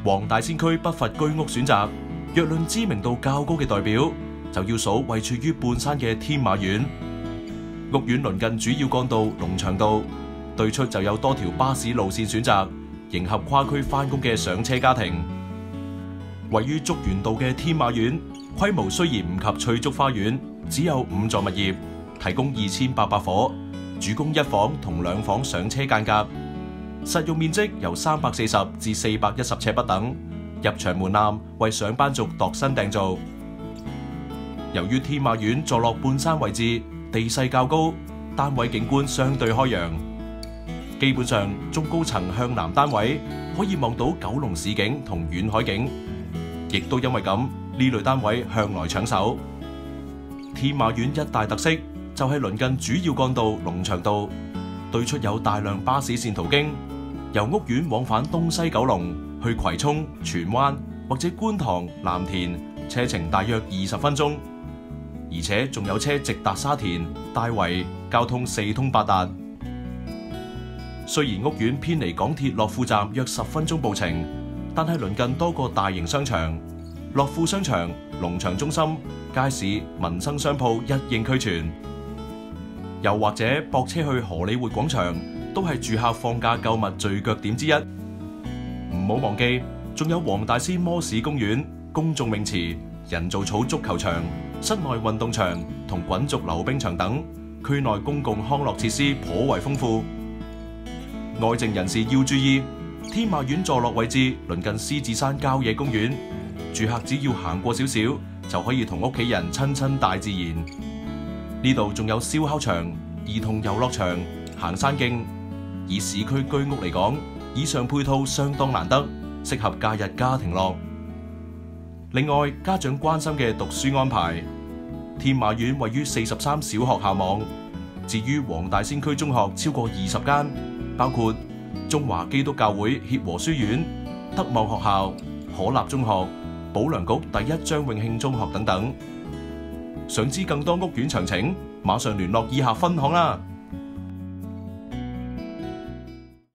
黃大仙區不乏居屋選擇，若論知名度較高嘅代表，就要數位處於半山嘅天馬苑。屋苑鄰近主要幹道龍翔道，對出就有多條巴士路線選擇，迎合跨區返工嘅上車家庭。位於竹園道嘅天馬苑，規模雖然唔及翠竹花園，只有5座物業，提供2800伙，主攻1房同2房上車間隔，實用面積由340至410尺不等，入場門檻為上班族度身訂造。由於天馬苑坐落半山位置，地勢較高，單位景觀相對開揚，基本上中高層向南單位可以望到九龍市景同遠海景，亦都因為咁，呢類單位向來搶手。天馬苑一大特色就係鄰近主要幹道龍翔道，對出有大量巴士線途經，由屋苑往返東西九龍去葵涌、荃灣或者觀塘、藍田，車程大約20分鐘，而且仲有車直達沙田、大圍，交通四通八達。雖然屋苑偏離港鐵樂富站約10分鐘步程，但係鄰近多個大型商場，樂富商場、農場中心、街市、民生商鋪一應俱全。又或者駁車去荷里活廣場，都係住客放假購物聚腳點之一。唔好忘記，仲有黃大仙摩士公園、公眾泳池、人造草足球場、室內運動場同滾軸溜冰場等，區內公共康樂設施頗為豐富。愛靜人士要注意，天馬苑坐落位置鄰近獅子山郊野公園，住客只要行過少少，就可以同屋企人親大自然。呢度仲有燒烤場、兒童遊樂場、行山徑。以市區居屋嚟講，以上配套相當難得，適合假日家庭樂。另外，家長關心嘅讀書安排，天馬苑位於43小學校網。至於黃大仙區中學超過20間，包括中華基督教會協和書院、德望學校、可立中學、保良局第一張永慶中學等等。想知更多屋苑詳情，馬上聯絡以下分行啦。